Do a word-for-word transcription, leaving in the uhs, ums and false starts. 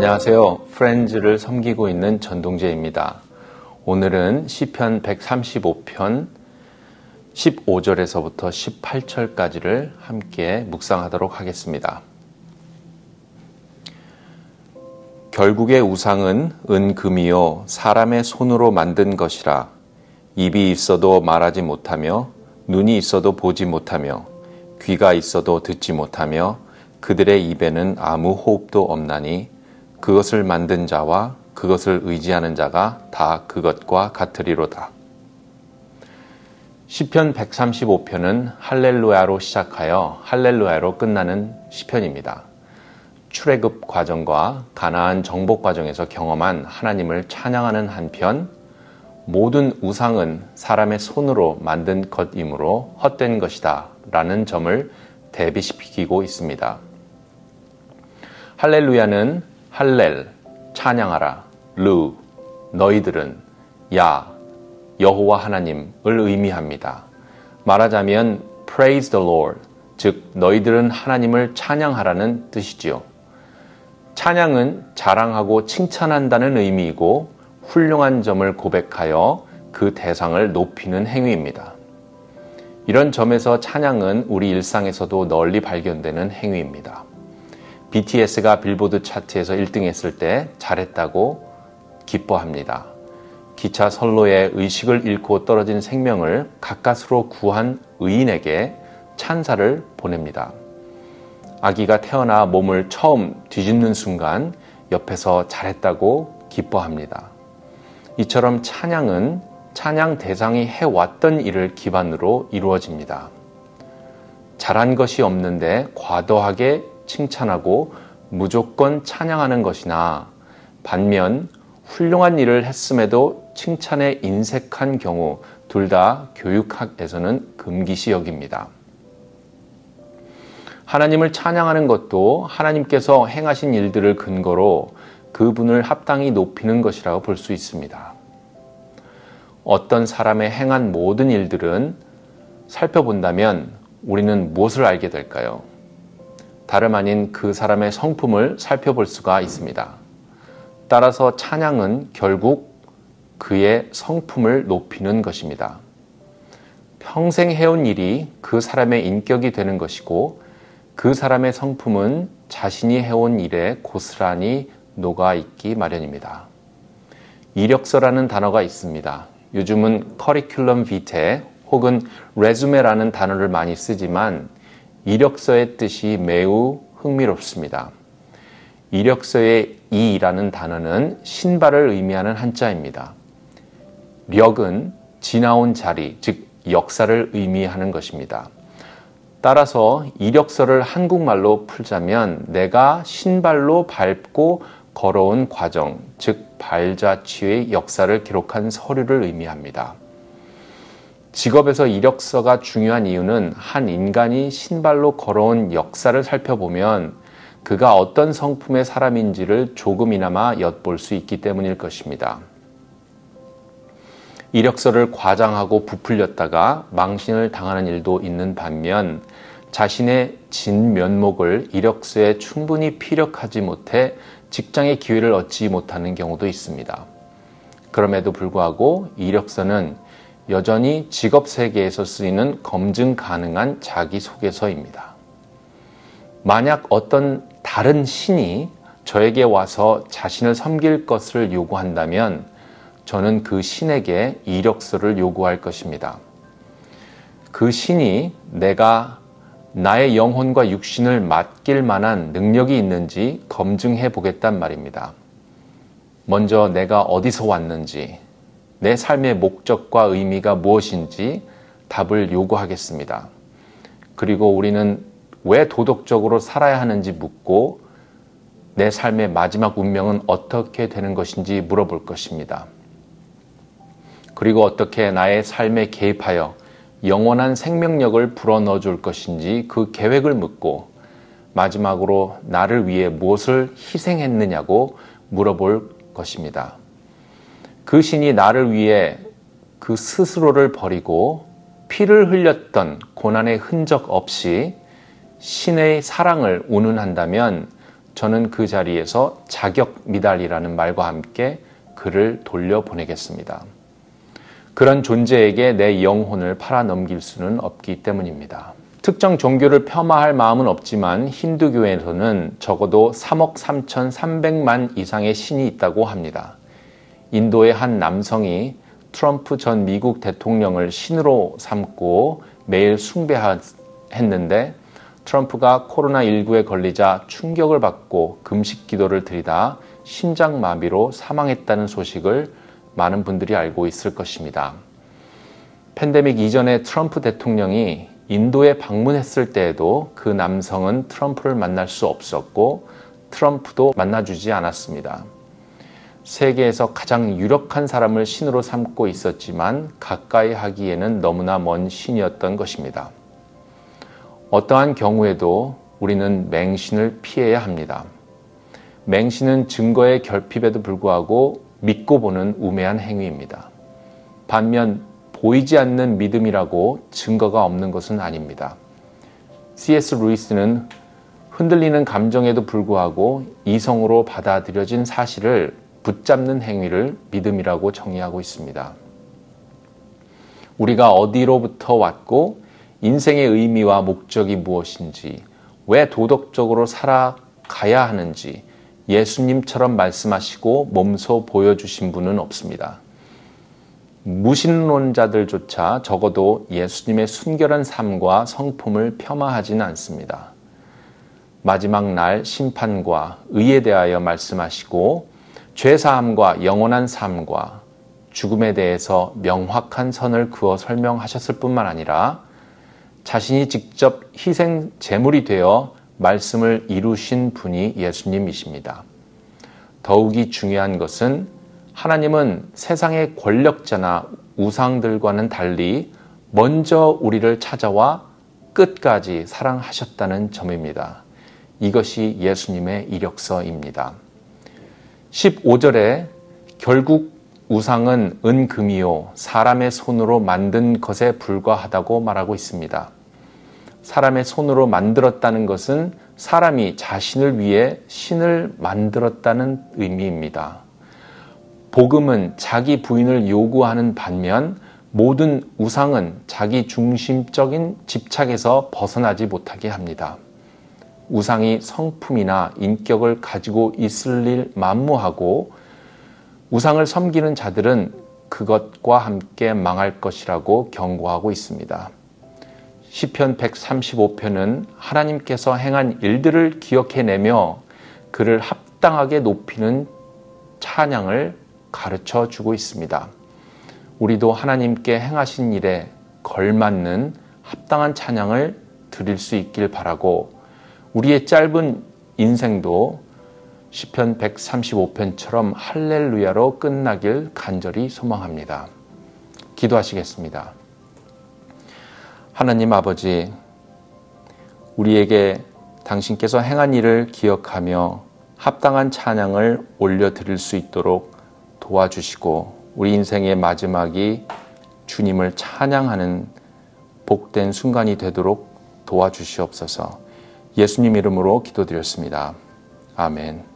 안녕하세요. 프렌즈를 섬기고 있는 전동재입니다. 오늘은 시편 백삼십오 편 십오 절에서부터 십팔 절까지를 함께 묵상하도록 하겠습니다. 결국의 우상은 은금이요 사람의 손으로 만든 것이라. 입이 있어도 말하지 못하며 눈이 있어도 보지 못하며 귀가 있어도 듣지 못하며 그들의 입에는 아무 호흡도 없나니 그것을 만든 자와 그것을 의지하는 자가 다 그것과 같으리로다. 시편 백삼십오 편은 할렐루야로 시작하여 할렐루야로 끝나는 시편입니다. 출애굽 과정과 가나안 정복 과정에서 경험한 하나님을 찬양하는 한편 모든 우상은 사람의 손으로 만든 것이므로 헛된 것이다 라는 점을 대비시키고 있습니다. 할렐루야는 할렐, 찬양하라, 루, 너희들은, 야, 여호와 하나님을 의미합니다. 말하자면 praise the Lord, 즉 너희들은 하나님을 찬양하라는 뜻이지요. 찬양은 자랑하고 칭찬한다는 의미이고 훌륭한 점을 고백하여 그 대상을 높이는 행위입니다. 이런 점에서 찬양은 우리 일상에서도 널리 발견되는 행위입니다. 비티에스가 빌보드 차트에서 일 등 했을 때 잘했다고 기뻐합니다. 기차 선로에 의식을 잃고 떨어진 생명을 가까스로 구한 의인에게 찬사를 보냅니다. 아기가 태어나 몸을 처음 뒤집는 순간 옆에서 잘했다고 기뻐합니다. 이처럼 찬양은 찬양 대상이 해왔던 일을 기반으로 이루어집니다. 잘한 것이 없는데 과도하게 칭찬하고 무조건 찬양하는 것이나 반면 훌륭한 일을 했음에도 칭찬에 인색한 경우 둘 다 교육학에서는 금기시 여깁니다. 하나님을 찬양하는 것도 하나님께서 행하신 일들을 근거로 그분을 합당히 높이는 것이라고 볼 수 있습니다. 어떤 사람의 행한 모든 일들은 살펴본다면 우리는 무엇을 알게 될까요? 다름 아닌 그 사람의 성품을 살펴볼 수가 있습니다. 따라서 찬양은 결국 그의 성품을 높이는 것입니다. 평생 해온 일이 그 사람의 인격이 되는 것이고 그 사람의 성품은 자신이 해온 일에 고스란히 녹아있기 마련입니다. 이력서라는 단어가 있습니다. 요즘은 커리큘럼 비테 혹은 레주메라는 단어를 많이 쓰지만 이력서의 뜻이 매우 흥미롭습니다. 이력서의 이라는 단어는 신발을 의미하는 한자입니다. 력은 지나온 자리, 즉 역사를 의미하는 것입니다. 따라서 이력서를 한국말로 풀자면 내가 신발로 밟고 걸어온 과정, 즉 발자취의 역사를 기록한 서류를 의미합니다. 직업에서 이력서가 중요한 이유는 한 인간이 신발로 걸어온 역사를 살펴보면 그가 어떤 성품의 사람인지를 조금이나마 엿볼 수 있기 때문일 것입니다. 이력서를 과장하고 부풀렸다가 망신을 당하는 일도 있는 반면 자신의 진면목을 이력서에 충분히 피력하지 못해 직장의 기회를 얻지 못하는 경우도 있습니다. 그럼에도 불구하고 이력서는 여전히 직업 세계에서 쓰이는 검증 가능한 자기소개서입니다. 만약 어떤 다른 신이 저에게 와서 자신을 섬길 것을 요구한다면 저는 그 신에게 이력서를 요구할 것입니다. 그 신이 내가 나의 영혼과 육신을 맡길 만한 능력이 있는지 검증해 보겠단 말입니다. 먼저 내가 어디서 왔는지, 내 삶의 목적과 의미가 무엇인지 답을 요구하겠습니다. 그리고 우리는 왜 도덕적으로 살아야 하는지 묻고 내 삶의 마지막 운명은 어떻게 되는 것인지 물어볼 것입니다. 그리고 어떻게 나의 삶에 개입하여 영원한 생명력을 불어넣어 줄 것인지 그 계획을 묻고 마지막으로 나를 위해 무엇을 희생했느냐고 물어볼 것입니다. 그 신이 나를 위해 그 스스로를 버리고 피를 흘렸던 고난의 흔적 없이 신의 사랑을 운운한다면 저는 그 자리에서 자격 미달이라는 말과 함께 그를 돌려보내겠습니다. 그런 존재에게 내 영혼을 팔아넘길 수는 없기 때문입니다. 특정 종교를 폄하할 마음은 없지만 힌두교에서는 적어도 삼억 삼천삼백만 이상의 신이 있다고 합니다. 인도의 한 남성이 트럼프 전 미국 대통령을 신으로 삼고 매일 숭배했는데 트럼프가 코로나십구에 걸리자 충격을 받고 금식 기도를 드리다 심장마비로 사망했다는 소식을 많은 분들이 알고 있을 것입니다. 팬데믹 이전에 트럼프 대통령이 인도에 방문했을 때에도 그 남성은 트럼프를 만날 수 없었고 트럼프도 만나주지 않았습니다. 세계에서 가장 유력한 사람을 신으로 삼고 있었지만 가까이 하기에는 너무나 먼 신이었던 것입니다. 어떠한 경우에도 우리는 맹신을 피해야 합니다. 맹신은 증거의 결핍에도 불구하고 믿고 보는 우매한 행위입니다. 반면 보이지 않는 믿음이라고 증거가 없는 것은 아닙니다. 씨 에스 루이스는 흔들리는 감정에도 불구하고 이성으로 받아들여진 사실을 붙잡는 행위를 믿음이라고 정의하고 있습니다. 우리가 어디로부터 왔고 인생의 의미와 목적이 무엇인지, 왜 도덕적으로 살아가야 하는지 예수님처럼 말씀하시고 몸소 보여주신 분은 없습니다. 무신론자들조차 적어도 예수님의 순결한 삶과 성품을 폄하하지는 않습니다. 마지막 날 심판과 의에 대하여 말씀하시고 죄사함과 영원한 삶과 죽음에 대해서 명확한 선을 그어 설명하셨을 뿐만 아니라 자신이 직접 희생 제물이 되어 말씀을 이루신 분이 예수님이십니다. 더욱이 중요한 것은 하나님은 세상의 권력자나 우상들과는 달리 먼저 우리를 찾아와 끝까지 사랑하셨다는 점입니다. 이것이 예수님의 이력서입니다. 십오 절에 결국 우상은 은금이요 사람의 손으로 만든 것에 불과하다고 말하고 있습니다. 사람의 손으로 만들었다는 것은 사람이 자신을 위해 신을 만들었다는 의미입니다. 복음은 자기 부인을 요구하는 반면 모든 우상은 자기 중심적인 집착에서 벗어나지 못하게 합니다. 우상이 성품이나 인격을 가지고 있을 일 만무하고 우상을 섬기는 자들은 그것과 함께 망할 것이라고 경고하고 있습니다. 시편 백삼십오 편은 하나님께서 행한 일들을 기억해내며 그를 합당하게 높이는 찬양을 가르쳐 주고 있습니다. 우리도 하나님께 행하신 일에 걸맞는 합당한 찬양을 드릴 수 있길 바라고 우리의 짧은 인생도 시편 백삼십오 편처럼 할렐루야로 끝나길 간절히 소망합니다. 기도하시겠습니다. 하나님 아버지, 우리에게 당신께서 행한 일을 기억하며 합당한 찬양을 올려드릴 수 있도록 도와주시고 우리 인생의 마지막이 주님을 찬양하는 복된 순간이 되도록 도와주시옵소서. 예수님 이름으로 기도드렸습니다. 아멘.